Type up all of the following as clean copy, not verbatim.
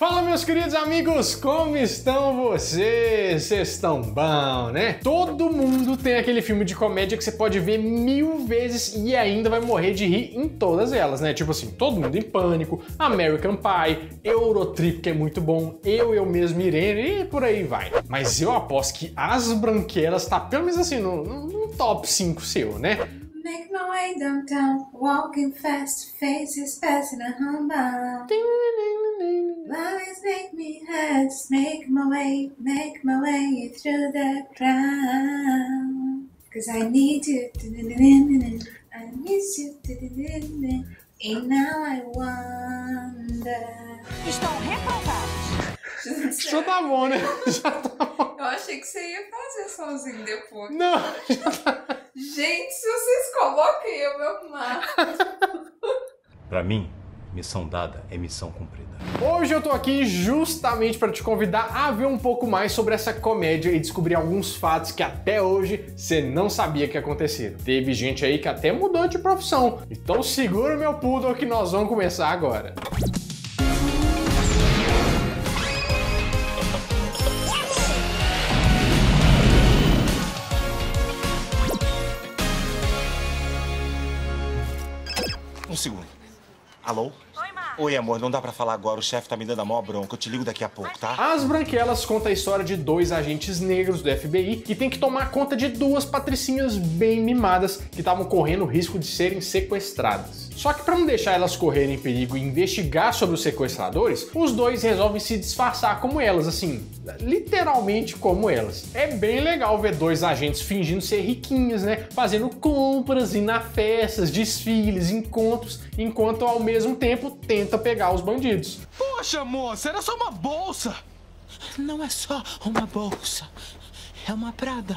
Fala, meus queridos amigos, como estão vocês? Vocês estão bom, né? Todo mundo tem aquele filme de comédia que você pode ver 1000 vezes e ainda vai morrer de rir em todas elas, né? Tipo assim, Todo Mundo em Pânico, American Pie, Eurotrip, que é muito bom, Eu Mesmo, Irene e por aí vai. Mas eu aposto que As Branquelas tá pelo menos assim no top 5 seu, né? Make my way downtown, walking fast, faces passing a humble. Always make me hurt, just make my way through the crowd. Cause I need you, I miss you, and now I wonder. Estão reprovados. Já tá bom, né? Já tá bom. Eu achei que você ia fazer sozinho depois. Não, já tá. Gente, se vocês coloquem eu me arrumar. Pra mim, missão dada é missão cumprida. Hoje eu tô aqui justamente para te convidar a ver um pouco mais sobre essa comédia e descobrir alguns fatos que até hoje você não sabia que aconteceram. Teve gente aí que até mudou de profissão. Então segura meu poodle que nós vamos começar agora. Um segundo. Alô? Oi, amor, não dá pra falar agora, o chefe tá me dando a maior bronca, eu te ligo daqui a pouco, tá? As Branquelas conta a história de dois agentes negros do FBI que tem que tomar conta de duas patricinhas bem mimadas que estavam correndo o risco de serem sequestradas. Só que para não deixar elas correrem perigo e investigar sobre os sequestradores, os dois resolvem se disfarçar como elas, assim, literalmente como elas. É bem legal ver dois agentes fingindo ser riquinhos, né? Fazendo compras, indo a festas, desfiles, encontros, enquanto ao mesmo tempo tenta pegar os bandidos. Poxa, moça, era só uma bolsa! Não é só uma bolsa, é uma Prada.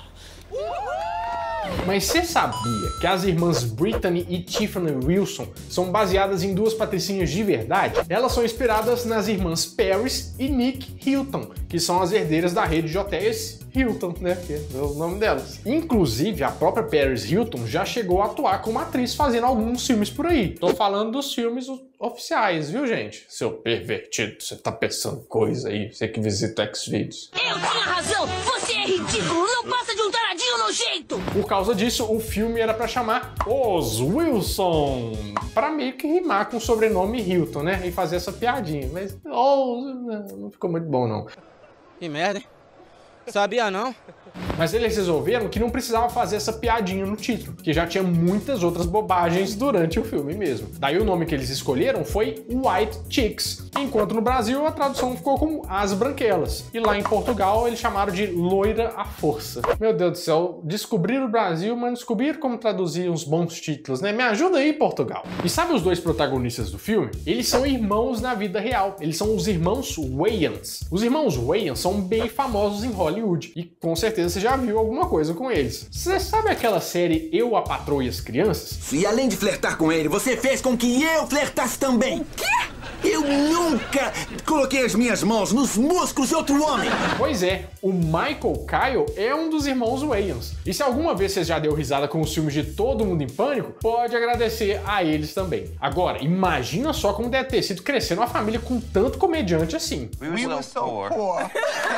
Mas você sabia que as irmãs Brittany e Tiffany Wilson são baseadas em duas patricinhas de verdade? Elas são inspiradas nas irmãs Paris e Nick Hilton, que são as herdeiras da rede de hotéis Hilton, né? Que é o nome delas. Inclusive, a própria Paris Hilton já chegou a atuar como atriz fazendo alguns filmes por aí. Tô falando dos filmes oficiais, viu, gente? Seu pervertido, você tá pensando coisa aí, você que visita o Xvideos. Eu tinha razão! Você é ridículo! Não passa de um taradinho nojento! Por causa disso, o filme era pra chamar Os Wilson, pra meio que rimar com o sobrenome Hilton, né? E fazer essa piadinha, mas não ficou muito bom, não. Que merda, hein? Sabia não? Mas eles resolveram que não precisava fazer essa piadinha no título, que já tinha muitas outras bobagens durante o filme mesmo. Daí o nome que eles escolheram foi White Chicks, enquanto no Brasil a tradução ficou como As Branquelas, e lá em Portugal eles chamaram de Loira à Força. Meu Deus do céu, descobriram o Brasil, mas não descobriram como traduzir uns bons títulos, né? Me ajuda aí, Portugal. E sabe os dois protagonistas do filme? Eles são irmãos na vida real, eles são os irmãos Wayans. Os irmãos Wayans são bem famosos em Hollywood, e com certeza você já viu alguma coisa com eles. Você sabe aquela série Eu, a Patroa e as Crianças? E além de flertar com ele, você fez com que eu flertasse também. O quê? Eu nunca coloquei as minhas mãos nos músculos de outro homem. Pois é, o Michael Kyle é um dos irmãos Wayans. E se alguma vez você já deu risada com os filmes de Todo Mundo em Pânico, pode agradecer a eles também. Agora, imagina só como deve ter sido crescer numa família com tanto comediante assim. We were so poor.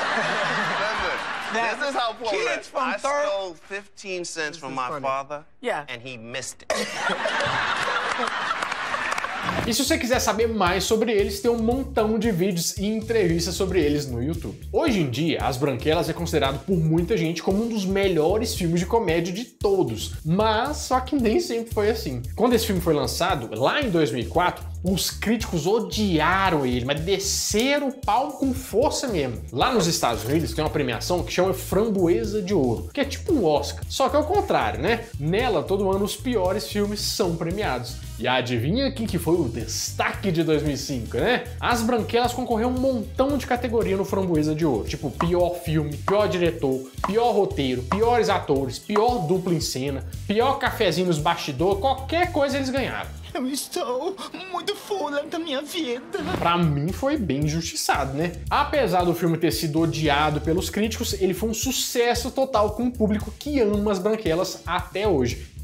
This is how poor we were. I stole 15 cents from my father, and he missed it. E se você quiser saber mais sobre eles, tem um montão de vídeos e entrevistas sobre eles no YouTube. Hoje em dia, As Branquelas é considerado por muita gente como um dos melhores filmes de comédia de todos, mas só que nem sempre foi assim. Quando esse filme foi lançado, lá em 2004, os críticos odiaram ele, mas desceram o pau com força mesmo. Lá nos Estados Unidos tem uma premiação que chama Framboesa de Ouro, que é tipo um Oscar, só que é o contrário, né? Nela, todo ano, os piores filmes são premiados. E adivinha quem que foi o destaque de 2005, né? As Branquelas concorreu um montão de categoria no Framboesa de Ouro, tipo pior filme, pior diretor, pior roteiro, piores atores, pior dupla em cena, pior cafezinho nos bastidores, qualquer coisa eles ganharam. Eu estou muito fora da minha vida. Pra mim foi bem injustiçado, né? Apesar do filme ter sido odiado pelos críticos, ele foi um sucesso total com o público que ama As Branquelas até hoje.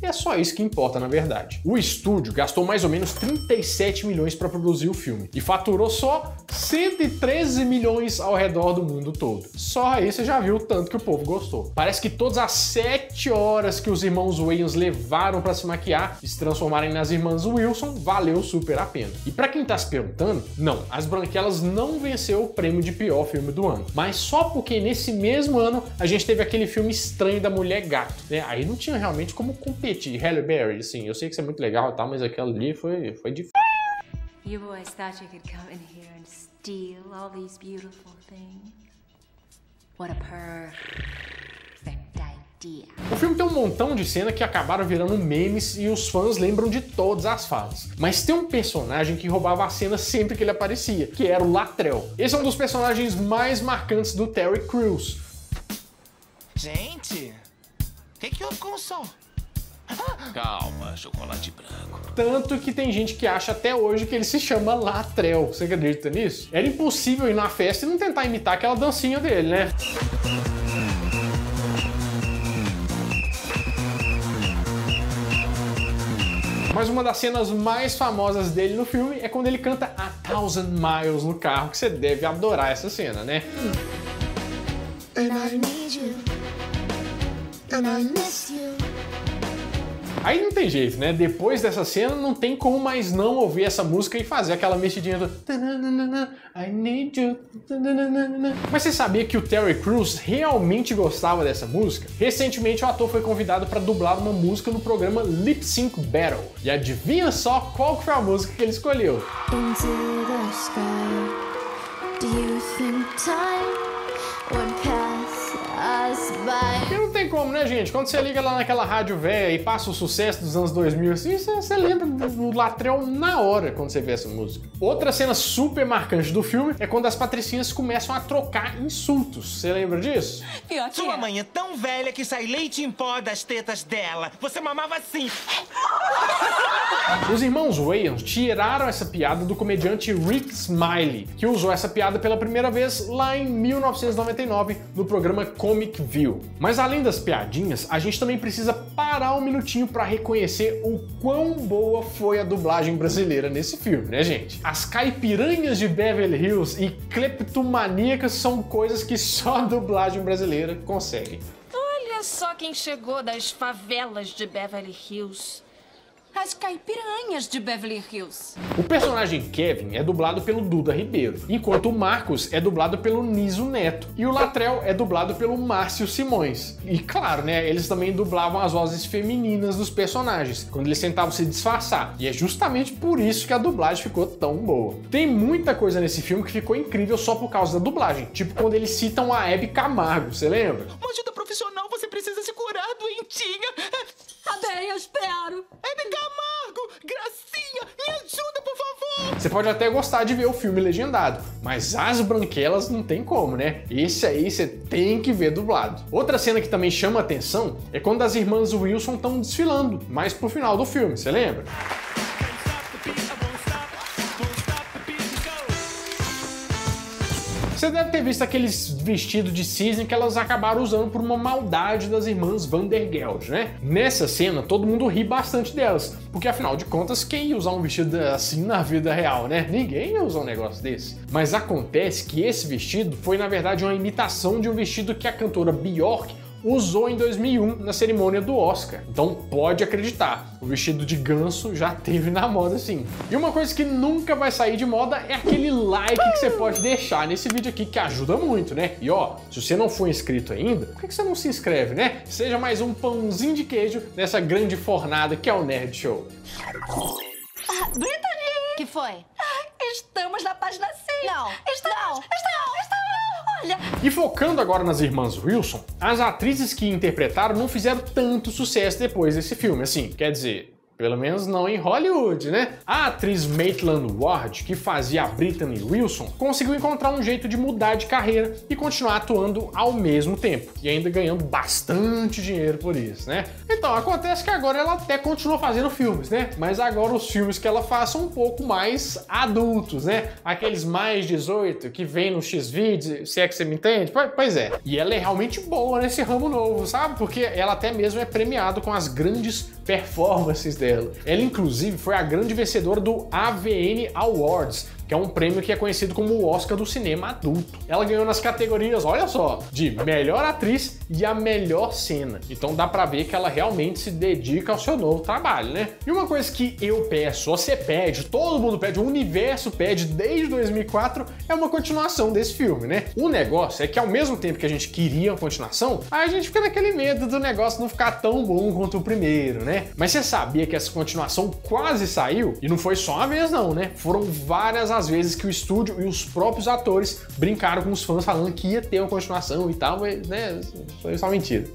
E é só isso que importa, na verdade. O estúdio gastou mais ou menos 37 milhões para produzir o filme e faturou só 113 milhões ao redor do mundo todo. Só aí você já viu o tanto que o povo gostou. Parece que todas as 7 horas que os irmãos Wayans levaram para se maquiar e se transformarem nas irmãs Wilson valeu super a pena. E para quem tá se perguntando, não, As Branquelas não venceu o prêmio de pior filme do ano, mas só porque nesse mesmo ano a gente teve aquele filme estranho da Mulher Gato, né? Aí não tinha realmente como competir. Halle Berry, assim, eu sei que isso é muito legal e tal, mas aquela ali foi difícil. You boys thought you could come in here and steal all these beautiful things? What a perfect idea. O filme tem um montão de cena que acabaram virando memes e os fãs lembram de todas as falas. Mas tem um personagem que roubava a cena sempre que ele aparecia, que era o Latrell. Esse é um dos personagens mais marcantes do Terry Crews. Gente, o que houve com o som? Calma, chocolate branco. Tanto que tem gente que acha até hoje que ele se chama Latrell. Você acredita nisso? Era impossível ir na festa e não tentar imitar aquela dancinha dele, né? Mas uma das cenas mais famosas dele no filme é quando ele canta A Thousand Miles no carro, que você deve adorar essa cena, né? And I need you. And I miss you. Aí não tem jeito, né? Depois dessa cena não tem como mais não ouvir essa música e fazer aquela mexidinha do I need you. Mas você sabia que o Terry Crews realmente gostava dessa música? Recentemente o ator foi convidado para dublar uma música no programa Lip Sync Battle. E adivinha só qual foi a música que ele escolheu? Into the sky. Do you think time would pass us by? E não tem como, né, gente? Quando você liga lá naquela rádio velha e passa o sucesso dos anos 2000, assim, você lembra do Latrell na hora quando você vê essa música. Outra cena super marcante do filme é quando as patricinhas começam a trocar insultos. Você lembra disso? Sua mãe é tão velha que sai leite em pó das tetas dela. Você mamava assim. Os irmãos Wayans tiraram essa piada do comediante Rick Smiley, que usou essa piada pela primeira vez lá em 1999 no programa Comic View. Mas além das piadinhas, a gente também precisa parar um minutinho para reconhecer o quão boa foi a dublagem brasileira nesse filme, né, gente? As caipiranhas de Beverly Hills e cleptomaníacas são coisas que só a dublagem brasileira consegue. Olha só quem chegou das favelas de Beverly Hills. As caipiranhas de Beverly Hills. O personagem Kevin é dublado pelo Duda Ribeiro, enquanto o Marcos é dublado pelo Niso Neto e o Latrell é dublado pelo Márcio Simões. E claro, né, eles também dublavam as vozes femininas dos personagens, quando eles tentavam se disfarçar. E é justamente por isso que a dublagem ficou tão boa. Tem muita coisa nesse filme que ficou incrível só por causa da dublagem, tipo quando eles citam a Hebe Camargo, você lembra? Uma ajuda profissional, você precisa se curar, doentinha. Tá bem, eu espero. Hebe Camargo, Gracinha, me ajuda, por favor. Você pode até gostar de ver o filme legendado, mas As Branquelas não tem como, né? Esse aí você tem que ver dublado. Outra cena que também chama atenção é quando as irmãs Wilson estão desfilando, mais pro final do filme, você lembra? Você deve ter visto aqueles vestidos de cisne que elas acabaram usando por uma maldade das irmãs Vandergeld, né? Nessa cena, todo mundo ri bastante delas, porque afinal de contas, quem ia usar um vestido assim na vida real, né? Ninguém ia usar um negócio desse. Mas acontece que esse vestido foi, na verdade, uma imitação de um vestido que a cantora Björk usou em 2001 na cerimônia do Oscar. Então pode acreditar, o vestido de ganso já teve na moda sim. E uma coisa que nunca vai sair de moda é aquele like que você pode deixar nesse vídeo aqui, que ajuda muito, né? E ó, se você não for inscrito ainda, por que você não se inscreve, né? Seja mais um pãozinho de queijo nessa grande fornada que é o Nerd Show. Brittany! Que foi? Estamos na página 5. Não. Estamos. Olha. E focando agora nas irmãs Wilson, as atrizes que interpretaram não fizeram tanto sucesso depois desse filme, assim, quer dizer, Pelo menos não em Hollywood, né? A atriz Maitland Ward, que fazia a Brittany Wilson, conseguiu encontrar um jeito de mudar de carreira e continuar atuando ao mesmo tempo, e ainda ganhando bastante dinheiro por isso, né? Então, acontece que agora ela até continua fazendo filmes, né? Mas agora os filmes que ela faz são um pouco mais adultos, né? Aqueles mais 18 que vem no X-Videos, se é que você me entende? Pois é. E ela é realmente boa nesse ramo novo, sabe? Porque ela até mesmo é premiada com as grandes performances dela. Ela, inclusive, foi a grande vencedora do AVN Awards, que é um prêmio que é conhecido como o Oscar do cinema adulto. Ela ganhou nas categorias, olha só, de melhor atriz e a melhor cena. Então dá pra ver que ela realmente se dedica ao seu novo trabalho, né? E uma coisa que eu peço, você pede, todo mundo pede, o universo pede desde 2004, é uma continuação desse filme, né? O negócio é que ao mesmo tempo que a gente queria uma continuação, a gente fica naquele medo do negócio não ficar tão bom quanto o primeiro, né? Mas você sabia que essa continuação quase saiu? E não foi só uma vez não, né? Foram várias as vezes que o estúdio e os próprios atores brincaram com os fãs falando que ia ter uma continuação e tal, mas, né, foi só mentira.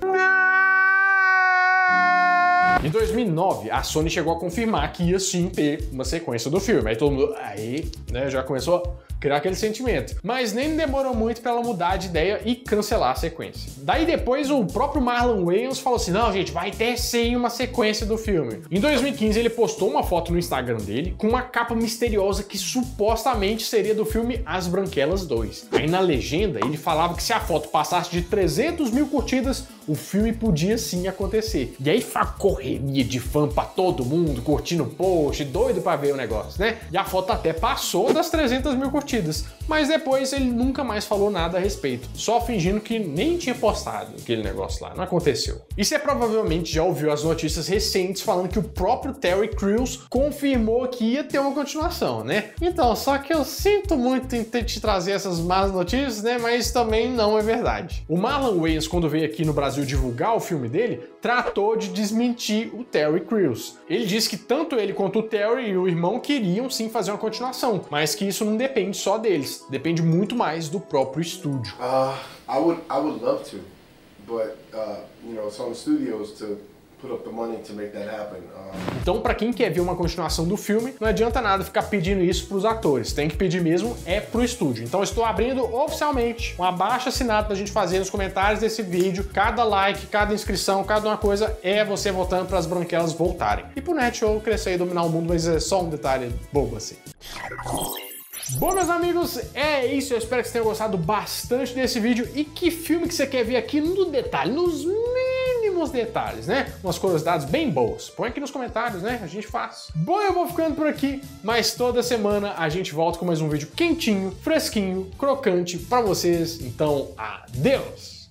Em 2009, a Sony chegou a confirmar que ia sim ter uma sequência do filme. Aí todo mundo, aí, né, já começou a criar aquele sentimento. Mas nem demorou muito pra ela mudar de ideia e cancelar a sequência. Daí depois o próprio Marlon Wayans falou assim, não gente, vai ter sim uma sequência do filme. Em 2015 ele postou uma foto no Instagram dele com uma capa misteriosa que supostamente seria do filme As Branquelas 2. Aí na legenda ele falava que se a foto passasse de 300 mil curtidas, o filme podia sim acontecer. E aí foi uma correria de fã pra todo mundo, curtindo o post, doido pra ver o negócio, né? E a foto até passou das 300 mil curtidas. Mas depois ele nunca mais falou nada a respeito, só fingindo que nem tinha postado aquele negócio lá, não aconteceu. E você provavelmente já ouviu as notícias recentes falando que o próprio Terry Crews confirmou que ia ter uma continuação, né? Então, só que eu sinto muito em ter te trazer essas más notícias, né? Mas também não é verdade. O Marlon Wayans, quando veio aqui no Brasil divulgar o filme dele, tratou de desmentir o Terry Crews. Ele disse que tanto ele quanto o Terry e o irmão queriam sim fazer uma continuação, mas que isso não depende só deles, depende muito mais do próprio estúdio. I would love to, but you know, it's on the studios to put up the money to make that happen. Então, pra quem quer ver uma continuação do filme, não adianta nada ficar pedindo isso pros atores, tem que pedir mesmo é pro estúdio. Então, eu estou abrindo oficialmente um abaixo-assinado pra gente fazer nos comentários desse vídeo. Cada like, cada inscrição, cada uma coisa é você votando para as branquelas voltarem. E pro NetShow crescer e dominar o mundo, mas é só um detalhe bobo assim. Bom, meus amigos, é isso. Eu espero que vocês tenham gostado bastante desse vídeo. E que filme que você quer ver aqui no detalhe, nos mínimos detalhes, né? Umas curiosidades bem boas. Põe aqui nos comentários, né? A gente faz. Bom, eu vou ficando por aqui, mas toda semana a gente volta com mais um vídeo quentinho, fresquinho, crocante pra vocês. Então, adeus!